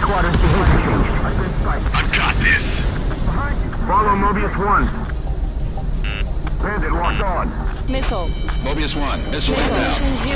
squadron's position changed. I've been spiked. I've got this. Follow Mobius 1. Bandit locked on. Missile. Mobius 1, missile Missile. inbound.